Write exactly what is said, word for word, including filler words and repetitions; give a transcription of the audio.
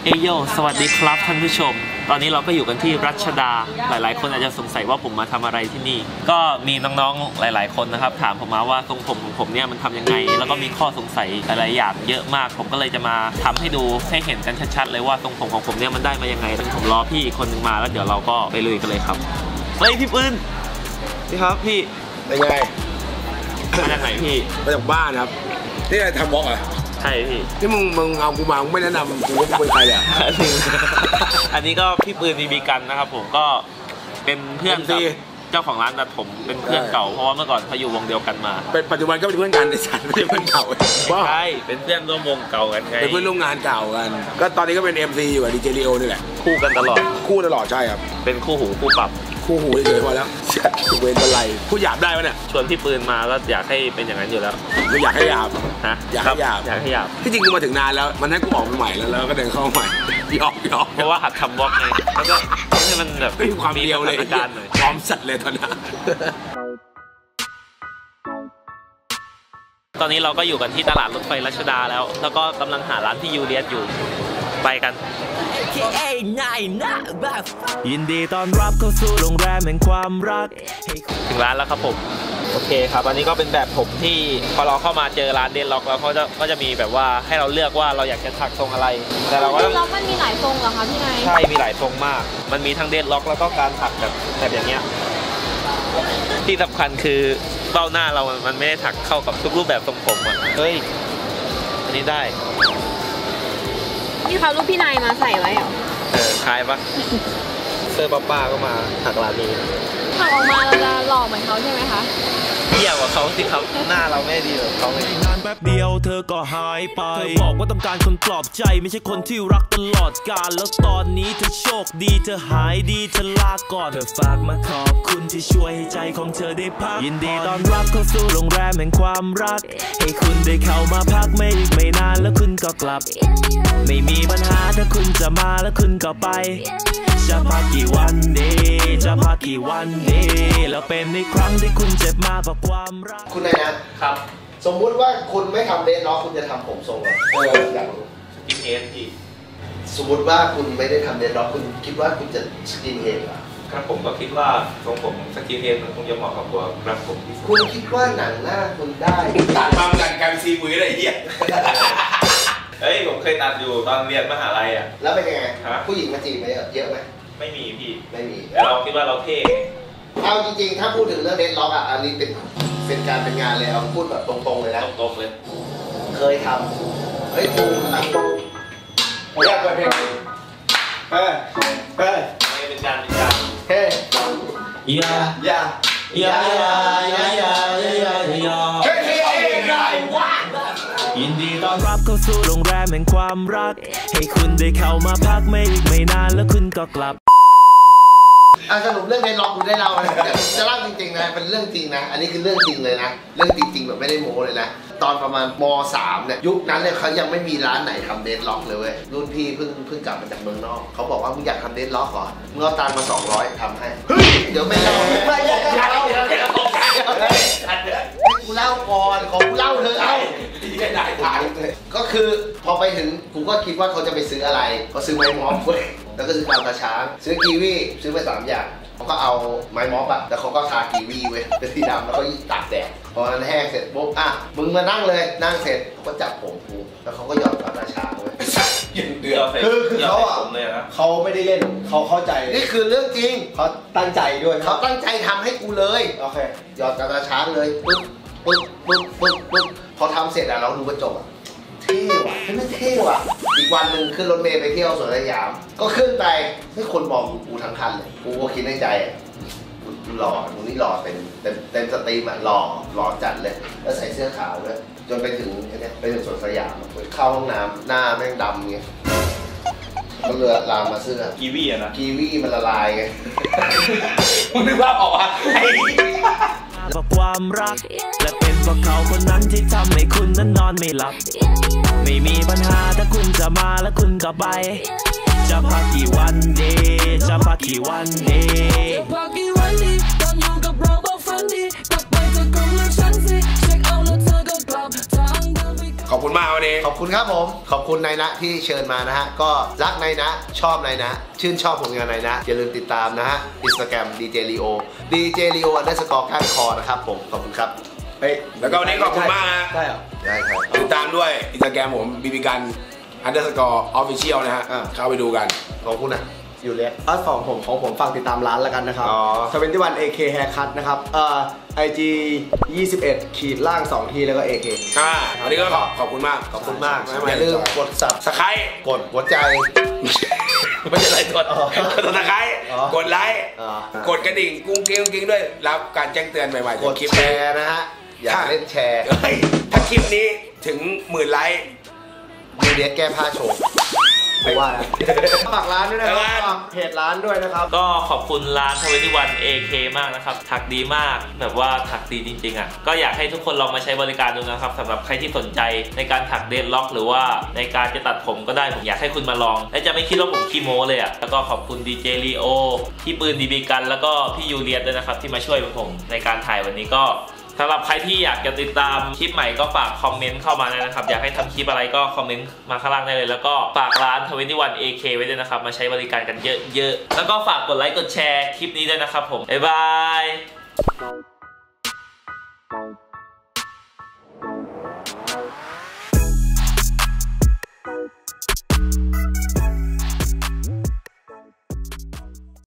เอโยสวัสดีครับท่านผู้ชมตอนนี้เราก็อยู่กันที่รัชดาหลายๆคนอาจจะสงสัยว่าผมมาทำอะไรที่นี่ก็มีน้องๆหลายๆคนนะครับถามผมมาว่าทรงผมของผมเนี่ยมันทำยังไงแล้วก็มีข้อสงสัยหลายๆอย่างเยอะมากผมก็เลยจะมาทำให้ดูให้เห็นกันชัดๆเลยว่าทรงผมของผมเนี่ยมันได้มายังไงซึ่งผมรอพี่อีกคนหนึ่งมาแล้วเดี๋ยวเราก็ไปลุยกันเลยครับเฮ้ยพี่ปืนพี่ครับพี่เป็นไงมาจากไหนพี่มาจากบ้านครับนี่อะไรทำวอล์กเหรอใช่พี่ที่มึงมึงเอากูมามึงไม่แนะนำกูว่ากูเป็นใครอ่ะอันนี้ก็พี่ปืนมีบีกันนะครับผมก็เป็นเพื่อนกับเจ้าของร้านตัดผมเป็นเพื่อนเก่าเพราะว่าเมื่อก่อนเขาอยู่วงเดียวกันมาเป็นปัจจุบันก็เป็นเพื่อนกันไอ้สัตว์ไม่ใช่เพื่อนเก่าใช่เป็นเพื่อนร่วมวงเก่ากันไงเป็นเพื่อนร่วมงานเก่ากันก็ตอนนี้ก็เป็น เอ็ม ซี อยู่กับดีเจลีโอนี่แหละคู่กันตลอดคู่ตลอดใช่ครับเป็นคู่หูคู่ปรับคู่หูเฉยๆพอแล้วเวรเป็นไรพูดหยาบได้ไหมเนี่ยชวนพี่ปืนมาก็อยากให้เป็นอย่างนั้นอยู่แล้วไม่อยากให้หยาบฮะอยากให้หยาบอยากให้หยาบที่จริงกูมาถึงนานแล้วมันให้กูออกใหม่แล้วแล้วก็เดินเข้าใหม่ยอกยอกเพราะว่าหัดทำวอล์กไงแล้วก็ให้มันแบบมีความเดียวเลยพร้อมสัตว์เลยตอนนั้นตอนนี้เราก็อยู่กันที่ตลาดรถไฟรัชดาแล้วแล้วก็กำลังหาร้านที่ยูเลียสอยู่ไปกันยินดีต้อนรับเข้าสู่โรงแรมแห่งความรักถึงร้านแล้วครับผมโอเคครับอันนี้ก็เป็นแบบผมที่พอเราเข้ามาเจอร้านเดนล็อกแล้วเขาจะก็จะมีแบบว่าให้เราเลือกว่าเราอยากจะถักทรงอะไรแต่เราก็เดนล็อกมันมีหลายทรงเหรอคะพี่นายใช่มีหลายทรงมากมันมีทั้งเดนล็อกแล้วก็การถักแบบแบบอย่างเงี้ยที่สำคัญคือเบ้าหน้าเรามันไม่ได้ถักเข้ากับทุกรูปแบบทรงผมอ่ะเฮ้ยอันนี้ได้นี่เขารูปพี่นายมาใส่ไว้เหรอเออคล้ายปะเสื้อป้าป้าก็มาถักร้านนี้ถักออกมาเราจะหล่อเหมือนเขาใช่ไหมคะเที่ยวกว่าเขาสิครับหน้าเราไม่ดีแบบเขาเลยนานแป๊บเดียวเธอก็หายไปเธอบอกว่าต้องการคนปลอบใจไม่ใช่คนที่รักตลอดกาลแล้วตอนนี้เธอโชคดีเธอหายดีเธอลาก่อนเธอฝากมาขอบคุณที่ช่วยให้ใจของเธอได้พักยินดีต้อนรับเข้าสู่โรงแรมแห่งความรักให้คุณได้เข้ามาพักไม่อีกไม่นานแล้วคุณก็กลับไม่มีปัญหาถ้าคุณจะมาแล้วคุณก็ไปจะพักกี่วันดีจะพักกี่วันดีแล้วเป็นในครั้งที่คุณเจ็บมากกว่าความรักคุณนายนะครับสมมุติว่าคุณไม่ทำเดนล็อกคุณจะทำผมทรงอะไรเอออยากรู้สกินเฮดอีกสมมติว่าคุณไม่ได้ทำเดนล็อกคุณคิดว่าคุณจะสกินเฮดเหรอครับผมก็คิดว่าทรงผมสกินเฮดมันคงจะเหมาะกับตัวครับผมคุณคิดว่าหนังหน้าคุณได้ตัดมาจากการซีบุยอะไรเงี้ยเฮ้ยผมเคยตัดอยู่ตอนเรียนมหาลัยอ่ะแล้วเป็นยังไงผู้หญิงมาจีบไหมเยอะไหมไม่มีพี่ไม่มีแต่เราคิดว่าเราเท่เอาจริงๆถ้าพูดถึงเรื่องเดนล็อกอ่ะอันนี้เป็นเป็นการเป็นงานเลยเอาพูดแบบตรงๆเลยนะตรงๆเลยเคยทำเฮ้ยกูตังกูอยากเปิดเพลงเฮ้ยเฮ้ยเป็นการเป็นการเฮ้ยยายายายายายายายาเฮ้ยเฮ้ยไงวะยินดีต้อนรับเข้าสู่โรงแรมแห่งความรักให้คุณได้เข้ามาพักไม่อีกไม่นานแล้วคุณก็กลับอ่ะสรุปเรื่องเดนล็อกคุณได้เล่าจะเล่าจริงๆนะเป็นเรื่องจริงนะอันนี้คือเรื่องจริงเลยนะเรื่องจริงๆแบบไม่ได้โม้เลยนะตอนประมาณม.สาม เนี่ยยุคนั้นเนี่ยเขายังไม่มีร้านไหนทำเดนล็อกเลยเว้ยรุ่นพี่เพิ่งเพิ่งกลับมาจากเมืองนอกเขาบอกว่ามึงอยากทำเดนล็อกเหรอมึงเอาตังค์มาสองร้อยทำให้เฮ้ยเดี๋ยวไม่เล่าไม่เล่าไม่เล่าเดี๋ยวเดี๋ยวกูเล่าก่อนของกูเล่าเธอเอาไม่ได้ถ่ายเลยก็คือพอไปถึงกูก็คิดว่าเขาจะไปซื้ออะไรเขาซื้อไม้ม็อบเว้ยแล้วก็ซื้อกาวตาช้างซื้อกีวีซื้อไปสามอย่างเขาก็เอาไม้ม็อบอะแล้วเขาก็ทากีวีเว้ยเป็นสีดำแล้วก็ตากแดดพอมันแห้งเสร็จปุ๊บอ่ะมึงมานั่งเลยนั่งเสร็จเขาก็จับผมกูแล้วเขาก็หยอดกาวตาช้างเว้ยเดือดคือคือเขาอะเขาไม่ได้เล่นเขาเข้าใจนี่คือเรื่องจริงเขาตั้งใจด้วยเขาตั้งใจทำให้กูเลยโอเคหยอดกาวตาช้างเลยปึ๊บปึ๊บปึ๊บปึ๊บปึ๊บพอทำเสร็จอะเราดูกระจกอะเท่ว่ะไม่เท่ว่ะอีกวันหนึ่งขึ้นรถเมล์ไปเที่ยวสวนสยามก็ขึ้นไปให้คนมองกูทั้งคันเลยกูก็คิดในใจหล่อตรงนี้หล่อเป็นเต็มเต็มสตรีมอ่ะหล่อหล่อจัดเลยแล้วใส่เสื้อขาวด้วยจนไปถึงเนี่ยไปถึงสวนสยามเข้าห้องน้ำหน้าแม่งดำเงี้ยก็เลือลามมาเสื้อกีวีอะนะกีวีมันละลายไงมึงนึกว่าออกอะไอ้เพราะความรักและเป็นเพราะเขาคนนั้นที่ทำให้คุณนั้นนอนไม่หลับไม่มีปัญหาถ้าคุณจะมาแล้วคุณก็ไปจะพักกี่วันดีจะพักกี่วันดีจะพักกี่วันดีตอนอยู่กับเราบอกฝันดีกลับไปเธอคงเลือกฉันสิเช็คเอาแล้วเธอก็กลับทางเดินไปขอบคุณมากวันนี้ขอบคุณครับผมขอบคุณนายนะที่เชิญมานะฮะก็รักนายนะชอบนายนะชื่นชอบผลงานนายนะอย่าลืมติดตามนะฮะ Instagram ดี เจ Leo ดี เจ Leo อันเดอร์สกอร์ก้านคอนะครับผมขอบคุณครับเฮ้ยแล้วก็วันนี้ขอบคุณมากนะได้เหรอได้ครับติดตามด้วยอินสตาแกรมผมบีบีกันอันเดอร์สกอร์ออฟฟิเชียลนะฮะอ่าเข้าไปดูกันของคุณอ่ะอยู่เล็กอันของผมของผมฝากติดตามร้านแล้วกันนะครับอ๋อทเวนตี้วัน เอ เค Haircut นะครับเอ่อ ไอ จี ยี่สิบเอ็ด ขีดล่าง สอง ทีแล้วก็ เอ เคอ่าวันนี้ก็ขอบขอบคุณมากขอบคุณมากไม่อไม่ย่าลืมกดสับสไครต์กดหัวใจไม่ใช่อะไรกดอ๋อกดสไครต์อ๋อกดไลค์อ๋อกดกระดิ่งกุ้งกิ้งกุ้งกิ้งด้วยรับการแจ้งเตือนใหม่ๆกจากดคลิปแชนี้ร์นะฮะอย่าเล่นแชร์เฮ้ยถ้าคลิปนี้ถึงหมื่นไลค์มีเด็กแก้ผ้าโชว์ไม่ว่านะฝากร้านด้วยนะครับร้านฝากเพจร้านด้วยนะครับก็ขอบคุณร้านทเวนตี้วัน เอ เค มากนะครับถักดีมากแบบว่าถักดีจริงๆอ่ะก็อยากให้ทุกคนลองมาใช้บริการดูนะครับสำหรับใครที่สนใจในการถักเดดล็อกหรือว่าในการจะตัดผมก็ได้ผมอยากให้คุณมาลองและจะไม่คิดว่าผมขี้โม้เลยอ่ะแล้วก็ขอบคุณดีเจลีโอพี่ปืนดีบีกันแล้วก็พี่ยูเลียนด้วยนะครับที่มาช่วยผมในการถ่ายวันนี้ก็สำหรับใครที่อยากจะติดตามคลิปใหม่ก็ฝากคอมเมนต์เข้ามาเลยนะครับอยากให้ทำคลิปอะไรก็คอมเมนต์มาข้างล่างได้เลยแล้วก็ฝากร้านทเวนตี้วัน เอ เค ไว้ด้วยนะครับมาใช้บริการกันเยอะๆแล้วก็ฝากกดไลค์กดแชร์คลิปนี้ด้วยนะครับผมบ๊ายบาย